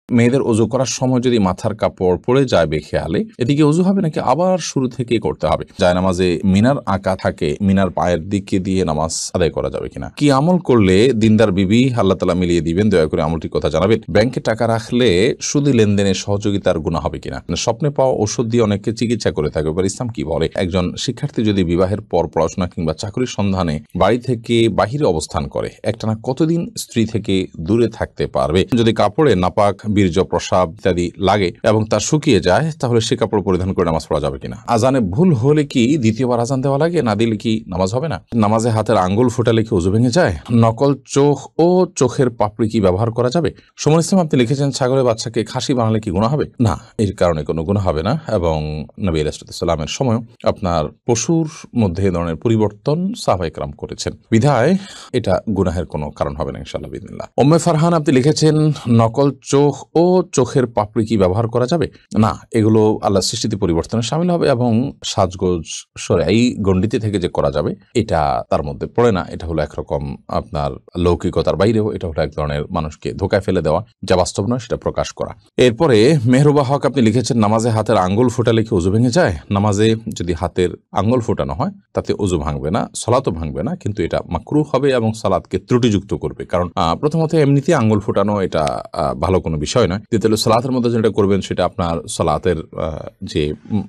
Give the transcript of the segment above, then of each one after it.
মেয়েদের ওযু করার সময় যদি মাথার কাপড় পড়ে যায় বেখেয়ালে, এদিকে ওযু হবে নাকি আবার শুরু থেকে করতে হবে? জায়নামাজে মিনার আঁকা থাকে, মিনার পায়ের দিকে দিয়ে নামাজ আদায় করা যাবে কিনা? কি আমল করলে দিনদার বিবি আল্লাহ তাআলা মিলিয়ে দিবেন? দয়া করে আমলটির কথা জানাবেন। ব্যাংকে টাকা রাখলে সুদী লেনদেনে সহযোগিতার গুনাহ হবে কিনা? স্বপ্নে পাওয়া ওষুধ দিয়ে অনেককে চিকিৎসা করে থাকে, এবার ইসলাম কি বলে? একজন শিক্ষার্থী যদি বিবাহের পর পড়াশোনা কিংবা চাকরির সন্ধানে বাড়ি থেকে বাহিরে অবস্থান করে, একটানা কতদিন স্ত্রী থেকে দূরে থাকতে পারবে? যদি কাপড়ে নাপাক, বীর্য, প্রস্রাব ইত্যাদি লাগে এবং তা শুকিয়ে যায়, তাহলে সে কাপড় পরিধান করে নামাজ পড়া যাবে কিনা? আজানে ভুল হলে কি দ্বিতীয়বার আজান দেওয়া লাগে? না দিলে কি নামাজ হবে না? নামাজে হাতের আঙ্গুল ফোটালে কি ওযু ভেঙে যায়? নকল চোখ ও চোখের পাপড়ি কি ব্যবহার করা যাবে? সুমন ইসলাম আপনি লিখেছেন, ছাগলের বাচ্চাকে খাসি বানালে কি গুনাহ হবে? না, এর কারণে কোনো গুনাহ হবে না। এবং নবী আলাইহিস সালামের সময় আপনার পশুর মধ্যে এ ধরনের পরিবর্তন সাহাবায়ে কেরাম করেছেন, বিধায় এটা গুনাহের কোনো কারণ হবে না ইনশাআল্লাহ বিইذনিল্লাহ। উম্মে ফারহান আপনি লিখেছেন, নকল চোখ ও চোখের পাপড়ি কি ব্যবহার করা যাবে? না, এগুলো আল্লাহর সৃষ্টিতে পরিবর্তনে শামিল হবে এবং সাজগোজ শরঈ গণ্ডিতে থেকে যে করা যাবে এটা তার মধ্যে পড়ে না। এটা হলো একরকম আপনার লৌকিকতার বাইরেও, এটা হলো এক ধরনের মানুষকে ধোকায় ফেলে দেওয়া, যা বাস্তব নয় সেটা প্রকাশ করা। এরপরে মেহরুবা হক আপনি লিখেছেন, নামাজে হাতের আঙ্গুল ফোটালে কি ওযু ভেঙে যায়? নামাজে যদি হাতের আঙ্গুল ফোটানো হয় তাতে ওযু ভাঙবে না, সালাতও ভাঙবে না, কিন্তু এটা মাকরুহ হবে এবং সালাতকে ত্রুটিযুক্ত করবে। কারণ প্রথমত এমনিতে আঙ্গুল ফোটানো এটা ভালো কোনো বিষয় নয়। দ্বিতীয়ত সালাতের মধ্যে যেটা করবেন সেটা আপনার সালাতের যে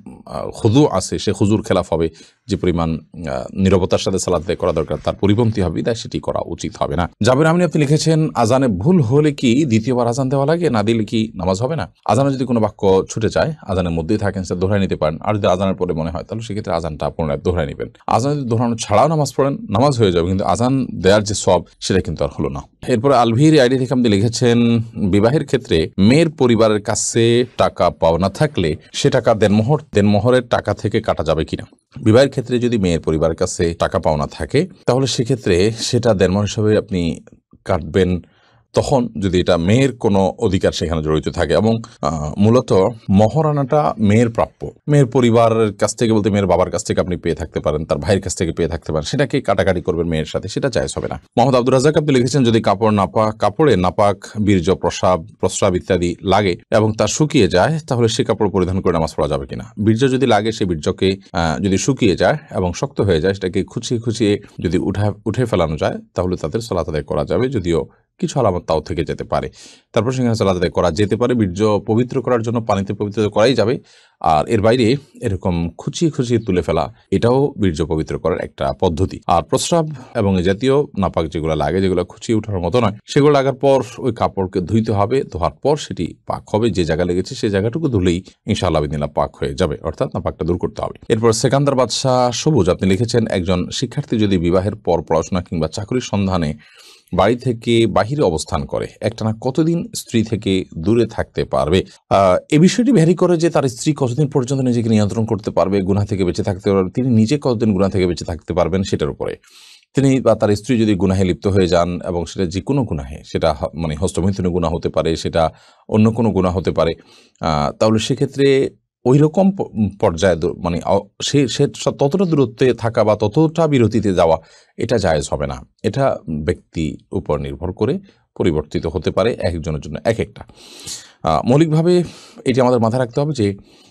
খুদু আছে সে খুজুর খেলাফ হবে। যে পরিমাণ নীরবতার সাথে সালাত আদায় করা দরকার তার পরিপন্থী হবে, তাই সেটি করা উচিত হবে না। জাবের আমিন আপনি লিখেছেন, আজানে ভুল হলে কি দ্বিতীয়বার আজান দেওয়া লাগে? না দিলে কি নামাজ হবে না? আজানে যদি কোনো বাক্য ছুটে যায়, আজানের মধ্যেই থাকেন, সেটা দোহরাই নিতে পারেন। আর যদি আজানের পরে মনে হয় তাহলে সেক্ষেত্রে আজানটা পুনরায় দোহরাই নেবেন। আজান যদি দোহরানো ছাড়াও নামাজ পড়েন, নামাজ হয়ে যাবে, কিন্তু আজান দেওয়ার যে সওয়াব সেটা কিন্তু আর হলো না। এরপরে আলভির আইডি থেকে আপনি লিখেছেন, বিবাহের ক্ষেত্রে মেয়ের পরিবারের কাছে টাকা পাওনা থাকলে সে টাকা দেনমোহরের টাকা থেকে কাটা যাবে কিনা? বিবাহের ক্ষেত্রে যদি মেয়ের পরিবারের কাছে টাকা পাওনা থাকে তাহলে সেক্ষেত্রে সেটা দেনমোহর হিসাবে আপনি কাটবেন তখন যদি এটা মেয়ের কোনো অধিকার সেখানে জড়িত থাকে এবং মূলত মহারানাটা মেয়ের প্রাপ্য। মেয়ের পরিবারের কাছ থেকে বলতে মেয়ের বাবার কাছ থেকে আপনি পেয়ে থাকতে পারেন, তার ভাইয়ের কাছ থেকে পেয়ে থাকতে পারেন, সেটাকে কাটাকাটি করবেন মেয়ের সাথে, সেটা জায়েজ হবে না। মোহাম্মদ আব্দুর রাজ্জাক আপনি লিখেছেন, যদি কাপড়ে নাপাক, বীর্য, প্রস্রাব ইত্যাদি লাগে এবং তা শুকিয়ে যায়, তাহলে সে কাপড় পরিধান করে নামাজ পড়া যাবে কিনা? বীর্য যদি লাগে, সে বীর্যকে যদি শুকিয়ে যায় এবং শক্ত হয়ে যায়, সেটাকে খুঁচিয়ে যদি উঠে ফেলানো যায় তাহলে তাদের সালাত আদায় করা যাবে, যদিও কিছু আলামত তাও থেকে যেতে পারে। তারপর সেখানে সালাত আদায় করা যেতে পারে। বীর্য পবিত্র করার জন্য পানিতে পবিত্র করাই যাবে, আর এর বাইরে এরকম খুঁচিয়ে তুলে ফেলা এটাও বীর্য পবিত্র করার একটা পদ্ধতি। আর প্রস্রাব এবং এই জাতীয় নাপাক যেগুলো লাগে, যেগুলো খুঁচিয়ে ওঠার মতো নয়, সেগুলো লাগার পর ওই কাপড়কে ধুইতে হবে। ধোয়ার পর সেটি পাক হবে, যে জায়গা লেগেছে সেই জায়গাটুকু ধুলেই ইনশাআল্লাহ বিদিনাল্লাহ পাক হয়ে যাবে, অর্থাৎ নাপাকটা দূর করতে হবে। এরপর সেকান্দার বাদশাহ সবুজ আপনি লিখেছেন, একজন শিক্ষার্থী যদি বিবাহের পর পড়াশোনা কিংবা চাকরির সন্ধানে বাড়ি থেকে বাহিরে অবস্থান করে, একটানা কতদিন স্ত্রী থেকে দূরে থাকতে পারবে? এই বিষয়টি ভ্যারি করে যে তার স্ত্রী কতদিন পর্যন্ত নিজেকে নিয়ন্ত্রণ করতে পারবে, গুনাহ থেকে বেঁচে থাকতে পারবে, তিনি নিজে কতদিন গুনাহ থেকে বেঁচে থাকতে পারবেন সেটার উপরে। তিনি বা তার স্ত্রী যদি গুনাহে লিপ্ত হয়ে যান, এবং সেটা যে কোনো গুনাহে, সেটা মানে হস্তমৈথুনের গুনাহ হতে পারে, সেটা অন্য কোনো গুনাহ হতে পারে, তাহলে সেক্ষেত্রে ওই রকম পর্যায়ে মানে সে ততটা দূরত্বে থাকা বা ততটা বিরতিতে যাওয়া এটা জায়েজ হবে না। এটা ব্যক্তি উপর নির্ভর করে পরিবর্তিত হতে পারে, একজনের জন্য এক একটা। মৌলিকভাবে এটি আমাদের মাথায় রাখতে হবে যে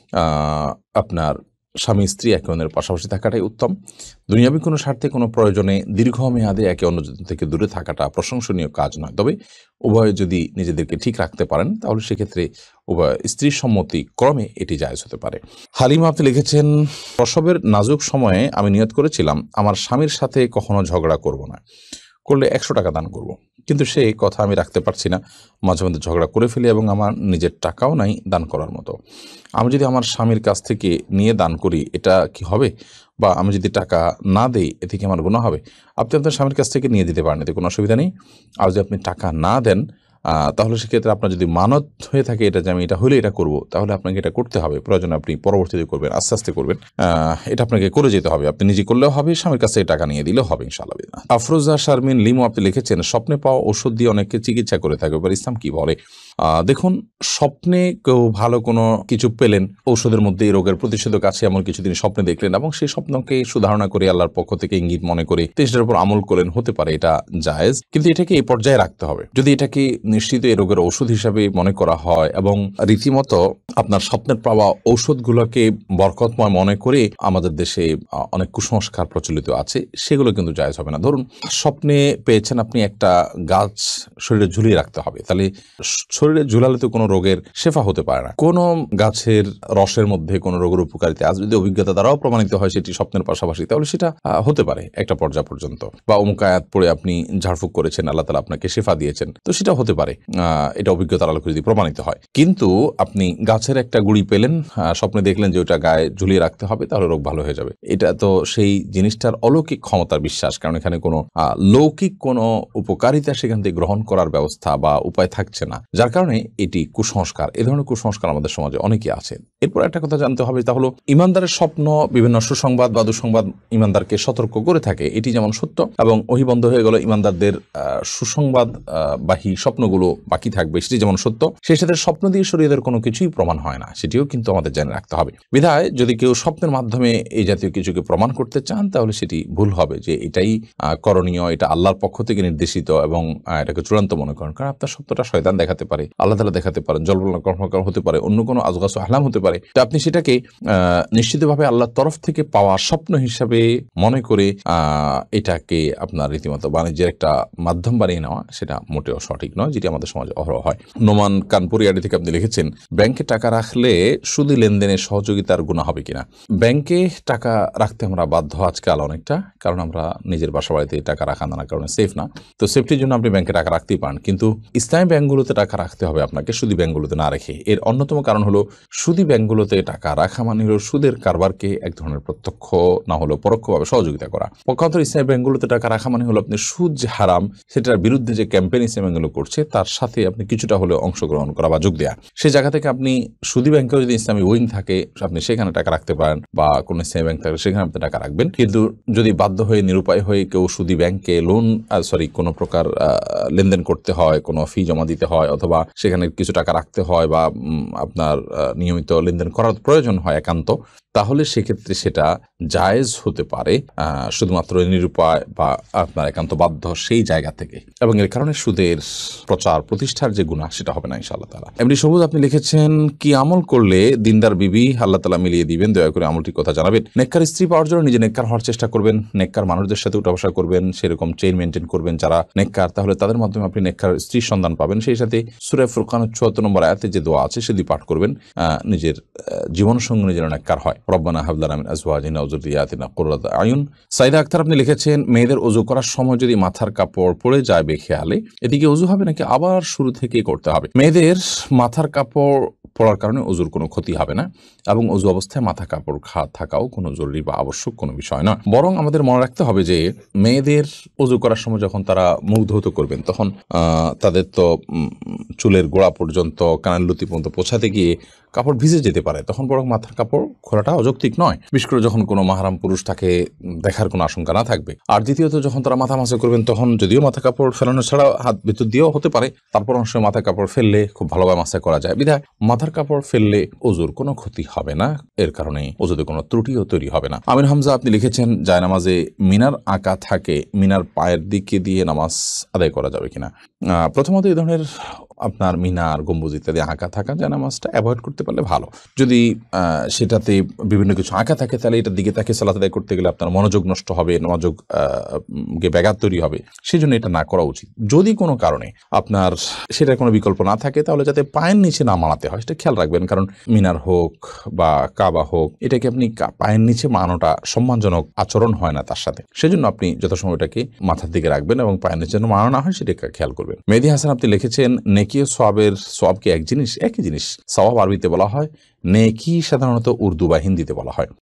আপনার স্বামী স্ত্রী একে অন্যের পাশাপাশি থাকাটাই উত্তম। দুনিয়াবী কোনো স্বার্থে কোনো প্রয়োজনে দীর্ঘমেয়াদে একে অন্যজন থেকে দূরে থাকাটা প্রশংসনীয় কাজ নয়। তবে উভয়ে যদি নিজেদেরকে ঠিক রাখতে পারেন তাহলে সেক্ষেত্রে উভয় স্ত্রীর সম্মতি ক্রমে এটি জায়েজ হতে পারে। হালিমা আপনি লিখেছেন, প্রসবের নাজুক সময়ে আমি নিয়ত করেছিলাম আমার স্বামীর সাথে কখনো ঝগড়া করব না, করলে 100 টাকা দান করব, কিন্তু সেই কথা আমি রাখতে পারছি না। মাঝে মধ্যে ঝগড়া করে ফেলি এবং আমার নিজের টাকাও নাই দান করার মতো। আমি যদি আমার স্বামীর কাছ থেকে নিয়ে দান করি এটা কি হবে? বা আমি যদি টাকা না দেই এতে কি আমার গুনাহ হবে? আপনি আপনার স্বামীর কাছ থেকে নিয়ে দিতে পারেন, এতে কোনো অসুবিধা নেই। আর যদি আপনি টাকা না দেন তাহলে সেক্ষেত্রে আপনার যদি মানত হয়ে থাকে এটা যে আমি এটা হলে এটা করব, তাহলে আপনাকে এটা করতে হবে। প্রয়োজনে আপনি পরবর্তীতে করবেন, আস্তে আস্তে করবেন। এটা আপনাকে করে যেতে হবে। আপনি নিজে করলেও হবে, স্বামীর কাছে টাকা নিয়ে দিলেও হবে ইনশাআল্লাহ। আফরোজা শারমিন লিমু আপনি লিখেছেন, স্বপ্নে পাওয়া ওষুধ দিয়ে অনেককে চিকিৎসা করে থাকে, এবার ইসলাম কি বলে? দেখুন, স্বপ্নে কেউ ভালো কোনো কিছু পেলেন, ঔষধের মধ্যে এই রোগের প্রতিষেধক আছে এমন কিছু তিনি স্বপ্নে দেখলেন এবং সেই স্বপ্নকে সুধারণা করে আল্লাহর পক্ষ থেকে ইঙ্গিত মনে করে সেটার উপর আমল করলেন, হতে পারে এটা জায়েজ, কিন্তু এটাকে এই পর্যায়ে রাখতে হবে। যদি এটাকে নিশ্চিত এই রোগের ঔষধ হিসাবে মনে করা হয় এবং রীতিমতো আপনার স্বপ্নের পাওয়া ঔষধগুলোকে বরকতময় মনে করে, আমাদের দেশে অনেক কুসংস্কার প্রচলিত আছে, সেগুলো কিন্তু জায়েজ হবে না। ধরুন, স্বপ্নে পেয়েছেন আপনি একটা গাছ শরীরে ঝুলিয়ে রাখতে হবে, তাহলে শরীরে ঝুলালে তো কোনো রোগের শেফা হতে পারে না। কোনো গাছের রসের মধ্যে কোনো রোগের উপকারিতা আজ যদি অভিজ্ঞতা দ্বারাও প্রমাণিত হয় সেটি স্বপ্নের পাশাপাশি, তাহলে সেটা হতে পারে একটা পর্যায় পর্যন্ত। বা অমুক আয়াত পড়ে আপনি ঝাড়ফুঁক করেছেন, আল্লাহ তাআলা আপনাকে শেফা দিয়েছেন, তো সেটা হতে পারে, এটা অভিজ্ঞতার আলোকে যদি প্রমাণিত হয়। কিন্তু আপনি গাছের একটা গুঁড়ি পেলেন, স্বপ্নে দেখলেন যে ওটা গায়ে ঝুলিয়ে রাখতে হবে, তাহলে রোগ ভালো হয়ে যাবে। এটা তো সেই জিনিসটার অলৌকিক ক্ষমতার বিশ্বাস, কারণ এখানে কোনো লৌকিক কোনো উপকারিতা সেখান থেকে গ্রহণ করার ব্যবস্থা বা উপায় থাকছে না, যার কারণে এটি কুসংস্কার। এ ধরনের কুসংস্কার আমাদের সমাজে অনেকে আছে। এরপর একটা কথা জানতে হবে, তা হলো ইমানদারের স্বপ্ন বিভিন্ন সুসংবাদ বা দুঃসংবাদ ইমানদারকে সতর্ক করে থাকে, এটি যেমন সত্য, এবং ওহী বন্ধ হয়ে গেল ইমানদারদের সুসংবাদ বাহী স্বপ্নগুলো বাকি থাকবে, সেটি যেমন সত্য। সেই সাথে স্বপ্ন দিয়ে শরীয়তের কোনো কিছুই প্রমাণ হয় না, সেটিও কিন্তু আমাদের জেনে রাখতে হবে। বিধায় যদি কেউ স্বপ্নের মাধ্যমে এই জাতীয় কিছুকে প্রমাণ করতে চান, তাহলে সেটি ভুল হবে, যে এটাই করণীয়, এটা আল্লাহর পক্ষ থেকে নির্দেশিত এবং এটাকে চূড়ান্ত মনে করেন। কারণ আপনার সত্যটা শয়তান দেখাতে পারে, আল্লাহ তাআলা দেখাতে পারেন, জল্পনা কল্পনা হতে পারে, অন্য কোনো আজগাস আহলাম হতে পারে। তো আপনি সেটাকে নিশ্চিতভাবে আল্লাহর তরফ থেকে পাওয়া স্বপ্ন হিসাবে মনে করে এটাকে আপনার রীতিমতো বাণিজ্যের একটা মাধ্যম বানিয়ে নেওয়া, সেটা মোটেও সঠিক নয়, যেটি আমাদের সমাজে অহরহ হয়। নোমান কানপুরিয়াডি থেকে আপনি লিখেছেন, ব্যাংকে টাকা রাখলে সুদী লেনদেনের সহযোগিতার গুনাহ হবে কিনা। ব্যাংকে টাকা রাখতে আমরা বাধ্য আজকাল অনেকটা, কারণ আমরা নিজের বাসা বাড়িতে টাকা রাখা নানা কারণে সেফ না, তো সেফটির জন্য আপনি ব্যাংকে টাকা রাখতেই পারেন, কিন্তু ইসলামী ব্যাংকগুলোতে টাকা রাখতে হবে আপনাকে, সুদী ব্যাংকগুলোতে না রেখে। এর অন্যতম কারণ হলো, সুদী ব্যাংকগুলোতে টাকা রাখা মানে হলো সুদের কারবারকে এক ধরনের প্রত্যক্ষ না হলেও পরোক্ষভাবে সহযোগিতা করা। পক্ষান্তর ইসলামী ব্যাংকগুলোতে টাকা রাখা মানে হলো আপনি সুদ যে হারাম, সেটার বিরুদ্ধে যে ক্যাম্পেইন ইসলামী ব্যাংকগুলো করছে, তার সাথে আপনি কিছুটা হলেও অংশগ্রহণ করা বা যোগ দেওয়া। সেই জায়গা থেকে আপনি সুদী ব্যাংকেও যদি ইসলামী উইং থাকে, আপনি সেখানে টাকা রাখতে পারেন, বা কোনো ইসলামী ব্যাংক থাকে সেখানে আপনি টাকা রাখবেন। কিন্তু যদি বাধ্য হয়ে নিরুপায় হয়ে কেউ সুদী ব্যাংকে কোনো প্রকার লেনদেন করতে হয়, কোনো ফি জমা দিতে হয়, অথবা সেখানে কিছু টাকা রাখতে হয়, বা আপনার নিয়মিত লেনদেন করার প্রয়োজন হয় একান্ত, তাহলে সেক্ষেত্রে সেটা জায়েজ হতে পারে শুধুমাত্র নিরুপায় বা আপনার একান্ত বাধ্য সেই জায়গা থেকে, এবং এর কারণে সুদের প্রচার প্রতিষ্ঠার যে গুনাহ, সেটা হবে না ইনশাআল্লাহ তাআলা। এমনি সবুজ আপনি লিখেছেন, কি আমল করলে দিনদার বিবি আল্লাহ তাআলা মিলিয়ে দিবেন, দয়া করে আমলটির কথা জানাবেন। নেককার স্ত্রী পাওয়ার জন্য নিজে নেককার হওয়ার চেষ্টা করবেন, নেককার মানুষদের সাথে উঠা বসা করবেন, সেরকম চেইন মেনটেন করবেন যারা নেককার, তাহলে তাদের মাধ্যমে আপনি নেককার স্ত্রীর সন্ধান পাবেন। সেই সাথে সূরা ফুরকানের ৭৪ নম্বর আয়াতে যে দোয়া আছে সেটি পাঠ করবেন, নিজের জীবন সঙ্গী যেন নেককার হয়। রব্বানা হাব লানা মিন আজওয়াজিনা ওয়া যুররিয়াতিনা কুররাতা আয়ুন। সাইদা আক্তার আপনি লিখেছেন, মেয়েদের ওযু করার সময় যদি মাথার কাপড় পড়ে যায় বেখেয়ালে, এদিকে ওযু হবে নাকি আবার শুরু থেকে করতে হবে? মেয়েদের মাথার কাপড় পড়ার কারণে ওযুর কোনো ক্ষতি হবে না, এবং ওযু অবস্থায় মাথা কাপড় থাকাও কোনো জরুরি বা আবশ্যক কোনো বিষয় না। বরং আমাদের মনে রাখতে হবে যে মেয়েদের ওযু করার সময় যখন তারা মুখ ধৌত করবেন, তখন তাদের তো চুলের গোড়া পর্যন্ত, কানের লুতি পর্যন্ত পৌঁছাতে গিয়ে কাপড় ভিজে যেতে পারে, তখন বরং মাথার কাপড় খোলাটা অযৌক্তিক নয়, বিশেষ করে যখন কোনো মাহরাম পুরুষ তাকে দেখার কোনো আশঙ্কা না থাকবে। আর দ্বিতীয়ত, যখন তারা মাথা মাসা করবেন, তখন যদিও মাথা কাপড় ফেলানো ছাড়া হাত ভিতর দিয়েও হতে পারে, তারপর অনেক সময় মাথা কাপড় ফেললে খুব ভালোভাবে মাসা করা যায়, বিধায় মাথার কাপড় ফেললে ওযুর কোনো ক্ষতি হবে না, এর কারণে ওযুতে কোনো ত্রুটিও তৈরি হবে না। আমির হামজা আপনি লিখেছেন, জায়নামাজে মিনার আঁকা থাকে, মিনার পায়ের দিকে দিয়ে নামাজ আদায় করা যাবে কিনা। প্রথমত, এই ধরনের আপনার মিনার, গম্বুজ ইত্যাদি আঁকা থাকা জায়নামাজটা অ্যাভয়েড করতে পারলে ভালো। যদি সেটাতে বিভিন্ন কিছু আঁকা থাকে, তাহলে এটার দিকে তাকে সালাত আদায় করতে গেলে আপনার মনোযোগ নষ্ট হবে, মনোযোগে ব্যাঘাত তৈরি হবে, সেই জন্য এটা না করা উচিত। যদি কোনো কারণে আপনার সেটার কোনো বিকল্প না থাকে, তাহলে যাতে পায়ের নিচে না মানাতে হয় সেটা খেয়াল রাখবেন, কারণ মিনার হোক বা কাবা হোক, এটাকে আপনি পায়ের নিচে মানানোটা সম্মানজনক আচরণ হয় না তার সাথে, সেজন্য আপনি যথাসময় এটাকে মাথার দিকে রাখবেন এবং পায়ের নিচে যেন মানানো না হয় সেটাকে খেয়াল করবেন। মেহেদী হাসান আপনি লিখেছেন, নেকি ও সওয়াবের, সওয়াব কি এক জিনিস? একই জিনিস। সওয়াব আরবিতে বলা হয় নেকি, সাধারণত উর্দু বা হিন্দিতে বলা হয়।